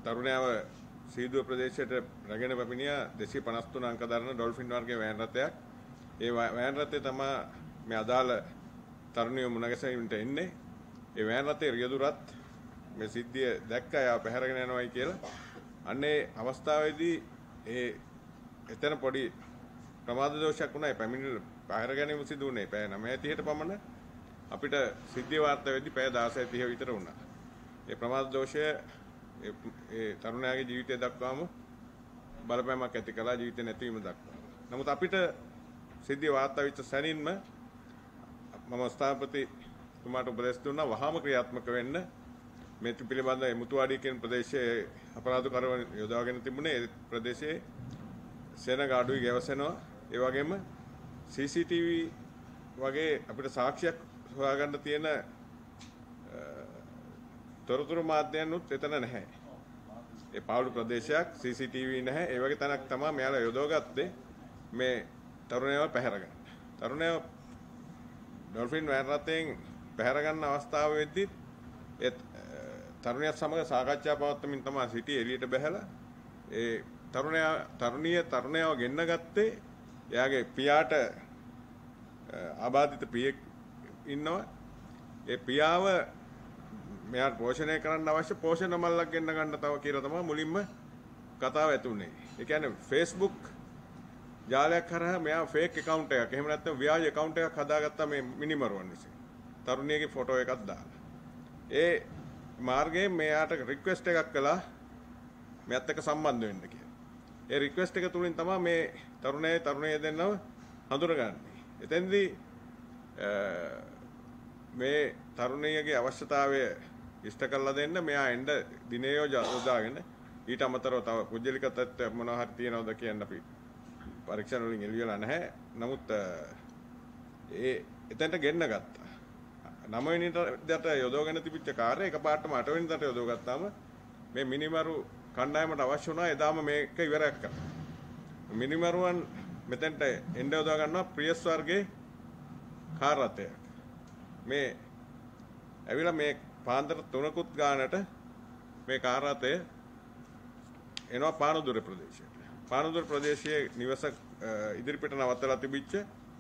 තරුණයාව සීදුව ප්‍රදේශයට රැගෙන පැමිණියා 253 අංක දරන ඩොල්ෆින් වර්ගයේ වෑන් රථයක්. ඒ වෑන් රථය තමයි මේ අදාළ තරුණිය මුණගැසීමට එන්නේ. ඒ වෑන් රථයේ රියදුරත් මේ සිද්ධිය දැක්ක අය පැහැරගෙන යනවායි කියලා. අන්නේ අවස්ථාවේදී එතන පොඩි ප්‍රමාද දෝෂයක් වුණා. ඒ පැමිණිලි පැහැර ගැනීම සිදු වුණේ පැය 9:30ට පමණ. අපිට සිද්ධිය වාර්තා වෙද්දී පැය 16:30 විතර වුණා. ඒ ප්‍රමාද දෝෂය ඒ තරුණයාගේ ජීවිතය දක්වාම බලපෑමක් ඇති කළා, ජීවිත නැතිවීම දක්වා. නමුත් අපිට සිද්ධිය වාර්තා වෙච්ච සැනින්ම මම ස්ථාපතිතුමාට උපදෙස් දුන්නා වහාම ක්‍රියාත්මක වෙන්න. මේ පිළිබඳව මුතුවාඩිය කියන ප්‍රදේශයේ අපරාධකරව යොදාගෙන තිබුණේ ඒ ප්‍රදේශයේ සෙනගාඩුයි ගැවසෙනවා. ඒ වගේම CCTV වගේ අපිට සාක්ෂියක් හොයාගන්න තියෙන තොරතුරු මාධ්‍යයන්ුත් එතන නැහැ. ඒ පාවුළු ප්‍රදේශයක් CCTV නැහැ. ඒ වගේ තැනක් තමයි මෙයාලා යොදවගත්තේ මේ තරුණයව පැහැර ගන්න. තරුණයව ඩොල්ෆින් වෑන් රථයෙන් පැහැර ගන්න අවස්ථාවේදී ඒ තරුණියත් සමග සාකච්ඡා පවත්වමින් තමයි සිටි එළියට බැහැලා ඒ තරුණියව ගෙන්න ගත්තේ. එයාගේ පියාට ආබාධිත පියෙක් ඉන්නවා. ඒ පියාව මෙයාට පෝෂණය කරන්න අවශ්‍ය පෝෂණ මල්ලක් ගෙන්න ගන්න තව කියලා තමයි මුලින්ම කතාව ඇතුනේ. ඒ කියන්නේ Facebook ජාලයක් කරා මෙයා ෆේක් account එකක්. එහෙම නැත්නම් ව්‍යාජ account එකක් හදාගත්තා මේ මිනිමරුවන් විසින්. තරුණියගේ ෆොටෝ එකක් දාලා. ඒ මාර්ගයෙන් මෙයාට රික්වෙස්ට් එකක් කළා මෙයත් එක්ක සම්බන්ධ වෙන්න කියලා. ඒ රික්වෙස්ට් එක තුලින් තමයි මේ තරුණය දෙන්නව හඳුනගන්නේ. එතෙන්දී මේ තරුණියගේ අවශ්‍යතාවය ඉෂ්ට කරලා දෙන්න මෙයා එන්න දිනේ යොදාගෙන ඊට අමතරව තව පුජ්‍යලික තත්ත්ව මොනවා හරි තියනවද කියන්න අපි පරීක්ෂණ වලින් එළියලා නැහැ. නමුත් එතනට ගෙන්න ගත්තා. 9 වෙනිදාට යොදවගෙන තිබිච්ච කාර්යය එකපාරටම 8 වෙනිදාට යොදව ගත්තාම මේ මිනිමරු කණ්ඩායමට අවශ්‍ය වුණා එදාම මේක ඉවරයක් කරන්න. මිනිමරුවන් මෙතෙන්ට එන්න යොදා ගන්නවා ප්‍රියස් වර්ගයේ කාර් රථයක්. මේ ඇවිල්ලා මේ පාන්දර 3කුත් ගානට මේ කාර් රථය එනවා පානදුර ප්‍රදේශයට. පානදුර ප්‍රදේශයේ නිවස ඉදිරිපිට නවත්තලා තිබිච්ච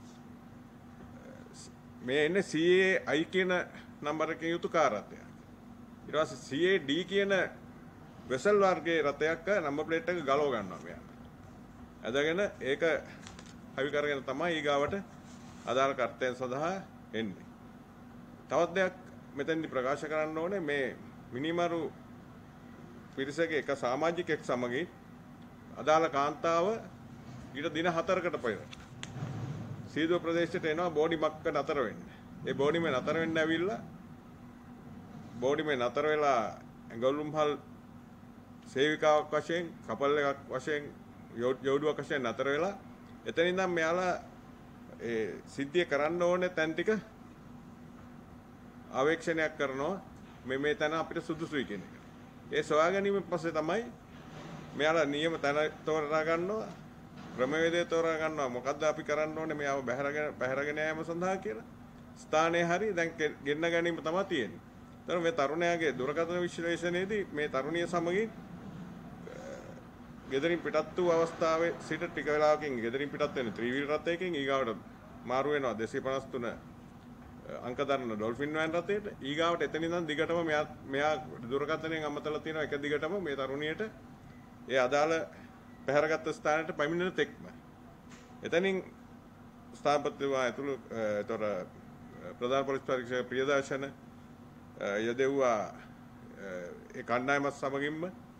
මේ එන්නේ CAI කියන නම්බර එකකින් යුතු කාර් රථයක්. ඊට පස්සේ CAD කියන වෙසල් වර්ගයේ රථයක් නම්බර් ප්ලේට් එක ගලව ගන්නවා මෙයා. අදගෙන ඒක හවි කරගෙන තමයි ඊගාවට අදාළ කර්තයන් සඳහා එන්නේ. තවත් දෙයක් මෙතෙන්දි ප්‍රකාශ කරන්න ඕනේ මේ මිනිමරු පිරිසගේ එක සමාජිකෙක් සමගින් අදාළ කාන්තාව ඊට දින 4කට පෙර සීදුව ප්‍රදේශයට එනවා බෝඩිමක්ක නතර වෙන්න. ඒ බෝඩිමේ නතර වෙන්න ඇවිල්ලා බෝඩිමේ නතර වෙලා ඇඟලුම්හල් සේවිකාවක් වශයෙන් කපල් එකක් වශයෙන් යෝඩුවක් වශයෙන් නතර වෙලා එතන ඉඳන් මෙයාලා ඒ සිද්ධිය කරන්න ඕනේ තැන් ටික ආවේක්ෂණයක් කරනවා මේ තැන අපිට සුදුසුයි කියන එක. ඒ සොයා ගැනීම පස්සේ තමයි මෙයාලා නියම තැන තෝරා ගන්නවා ක්‍රමවේදය තෝරා ගන්නවා මොකද්ද අපි කරන්න ඕනේ මෙයාව පැහැරගෙන යාම සඳහා කියලා. ස්ථානයේ හරි දැන් ගෙන්න ගැනීම තමයි තියෙන්නේ. ඒතර මේ තරුණයාගේ දුරකථන විශ්ලේෂණයේදී මේ තරුණිය සමගින් ගෙදරින් පිටත් වූ අවස්ථාවේ සිට ටික වෙලාවකින් ගෙදරින් පිටත් වෙන ත්‍රිවිල් රථයකින් ඊගාවට මාරු වෙනවා 253 අංක දරන ඩොල්ෆින් වෑන් රථයට. ඊගාවට එතන ඉඳන් දිගටම මෙයා දුරකථනයෙන් අමතලා තියෙනවා එක දිගටම මේ තරුණියට ඒ අදාළ පැහැරගත් ස්ථානයට පැමිණෙන තෙක්ම. එතනින් ස්ථාපතිතුමා ඇතුළු ඒතර ප්‍රධාන පොලිස් පරීක්ෂක ප්‍රියදර්ශන යදෙව්වා ඒ කණ්ඩායමත් සමගින්ම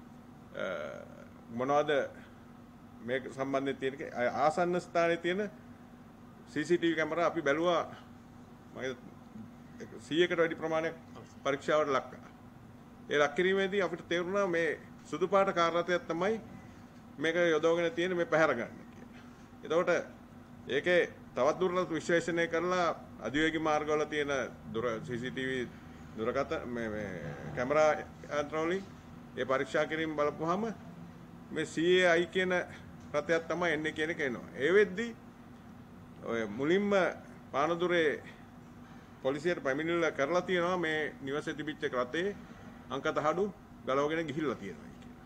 මොනවද මේ සම්බන්ධයෙන් තියෙන ආසන්න ස්ථානයේ තියෙන CCTV කැමරා අපි බැලුවා මම 100කට වැඩි ප්‍රමාණයක් පරීක්ෂාවට ලක් කළා. ඒ ලක් කිරීමේදී අපිට තේරුණා මේ සුදු පාට කාර් රථයක් තමයි මේක යොදවගෙන තියෙන මේ පැහැර ගන්න කියලා. එතකොට ඒකේ තවත් දුරට විශ්ලේෂණය කරලා අධිවේගී මාර්ගවල තියෙන CCTV දුරකථන මේ කැමරා යන්ත්‍රවලින් ඒ පරීක්ෂා කිරීම බලපුවාම මේ CAI කියන රථයක් තමයි එන්නේ කියන එක එනවා. ඒ වෙද්දි ඔය මුලින්ම පානදුරේ පොලිසියට පැමිණිල්ල කරලා තියෙනවා මේ නිවසේ තිබිච්ච රථයේ අංක තහඩු ගලවගෙන ගිහිල්ලා තියෙනවා කියලා.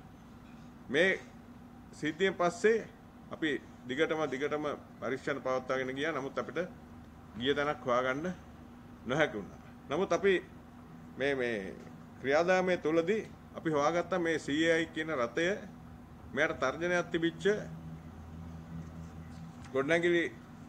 මේ සිද්ධියෙන් පස්සේ අපි දිගටම පරීක්ෂණ පවත්වාගෙන ගියා. නමුත් අපිට ගිය තැනක් හොයාගන්න නොහැකි වුණා. නමුත් අපි මේ ක්‍රියාදාමයේ තුලදී අපි හොයාගත්ත මේ CAI කියන රථය මෙයාට තර්ජනයක් තිබිච්ච ගොඩනැගිලි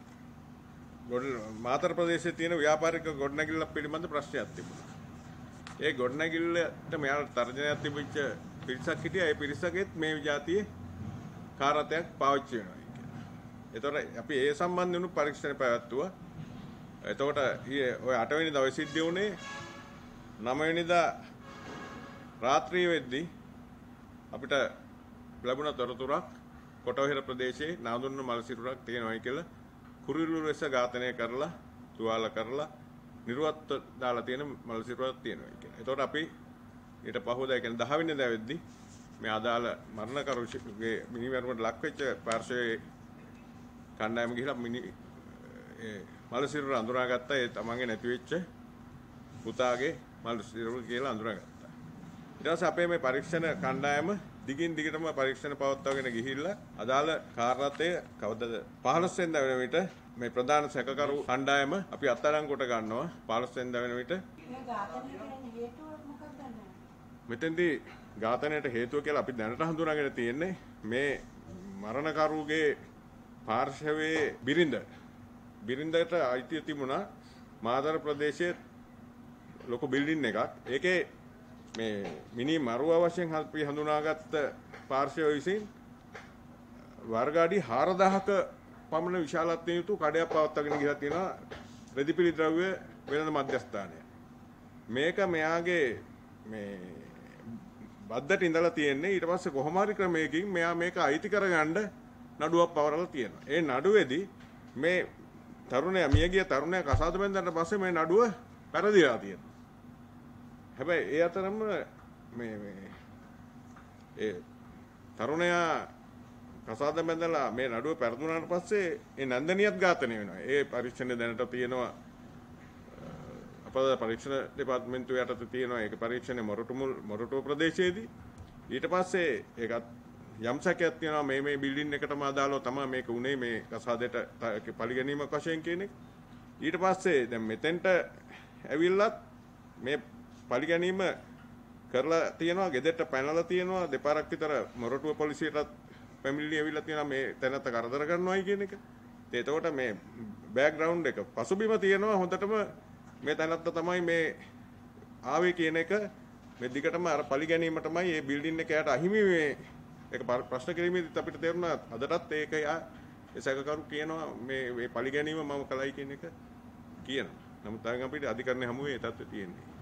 මාතර ප්‍රදේශයේ තියෙන ව්‍යාපාරික ගොඩනැගිල්ල පිළිබඳ ප්‍රශ්නයක් තිබුණා. ඒ ගොඩනැගිල්ලට මෙයාට තර්ජනයක් තිබිච්ච පිරිසක් හිටියා. ඒ පිරිසකෙත් මේ විජාතියේ කාර්යයක් පාවිච්චි වෙනවා කියලා. ඒතකොට අපි ඒ සම්බන්ධ වුණු පරීක්ෂණ පැවැත්තුවා. එතකොට ඔය 8 වෙනිදා ඔය සිද්ධිය වුණේ 9 වෙනිදා රාත්‍රිය වෙද්දී අපිට ලැබුණ තොරතුරක් කොටවහිර ප්‍රදේශයේ නාදුන්න මල් සිරුරක් තියෙනවායි කියලා කුරිලු රැස ඝාතනය කරලා තුවාල කරලා නිර්වත් දාලා තියෙන මල් සිරුරක් තියෙනවා කියලා. ඒතකොට අපි ඊට පහුවදා ඒ කියන්නේ 10 වෙනිදා වෙද්දී මේ අදාළ මරණකරුගේ මිනිමරුවට ලක් වෙච්ච පාර්ශවයේ කණ්ඩායම ගිහිලා මල් සිරුර අඳුනාගත්තා. ඒ තමන්ගේ නැති වෙච්ච පුතාගේ මල් සිරුර කියලා අඳුනාගත්තා. ඊට පස්සේ අපේ මේ පරීක්ෂණ කණ්ඩායම දිගින් දිගටම පරීක්ෂණ පවත්වාගෙන ගිහිල්ලා අදාළ කාර්යරතය කවදද 15 වෙනිදා වෙන විට මේ ප්‍රධාන සැකකරු කණ්ඩායම අපි අත්අඩංගුවට ගන්නවා. 15 වෙනිදා වෙන විට මෙතෙන්දී ඝාතනයට හේතුව කියලා අපි දැනට හඳුනාගෙන තියෙන්නේ මේ මරණකරුගේ පාර්ශවයේ බිරිඳට අයිතිය තිබුණා මාතර ප්‍රදේශයේ ලොකු බිල්ඩින් එකක්. ඒකේ මේ මිනි මරුව වශයෙන් අපි හඳුනාගත්ත පාර්ශවය විසින් වර්ග අඩි 4000ක පමණ විශාලත්වයෙන් යුතු කඩයක් පවත්වාගෙන ගිහලා තියෙනවා රෙදිපිලි ද්‍රව්‍ය වෙළඳ මධ්‍යස්ථානය. මේක මෙයාගේ මේ බද්දට ඉඳලා තියෙන්නේ. ඊට පස්සේ කොහොම හරි ක්‍රමයකින් මෙයා මේක අයිති කරගන්න නඩුවක් පවරලා තියෙනවා. ඒ නඩුවේදී මේ තරුණයා මියගිය තරුණයා කසාද බැඳලා පස්සේ මේ නඩුව පෙරදිලා තියෙනවා. හැබැයි ඒ අතරම මේ ඒ තරුණයා කසාද බැඳලා මේ නඩුව පෙරදුනාට පස්සේ ඒ නන්දනියත් ඝාතනය වෙනවා. ඒ පරීක්ෂණ දැනට තියෙනවා අපේ පරීක්ෂණ දෙපාර්තමේන්තුව යටතේ තියෙනවා. ඒක පරීක්ෂණේ මොරටුව ප්‍රදේශයේදී ඊට පස්සේ ඒකත් යම් සැකයක් තියෙනවා මේ බිල්ඩින් එකටම අදාළව තමයි මේක උනේ මේ කසාදයට පරිගැනීමක් වශයෙන් කියන එක. ඊට පස්සේ දැන් මෙතෙන්ට ඇවිල්ලත් මේ පරිගැනීම කරලා තියෙනවා. ගෙදරට පැනලා තියෙනවා. දෙපාරක් විතර මොරටුව පොලිසියටත් පැමිණිලි ඇවිල්ලා තියෙනවා මේ තැනත්ත කරදර කරනවායි කියන එක. එතකොට මේ බෑග්ග්‍රවුන්ඩ් එක පසුබිම තියෙනවා හොඳටම මේ තැනත්ත තමයි මේ ආවේ කියන එක මේ දිගටම අර පරිගැනීම තමයි මේ බිල්ඩින් එක යට අහිමි මේ ඒක ප්‍රශ්න කිරීමේදීත් අපිට තේරුණා අදටත් ඒක ඒ සැකකරු කියනවා මේ පරිගැනීම මම කළයි කියන එක කියනවා. නමුත් දැන් අපිට අධිකරණයේ හමුවේ ඒ තත්ත්වය තියෙන්නේ.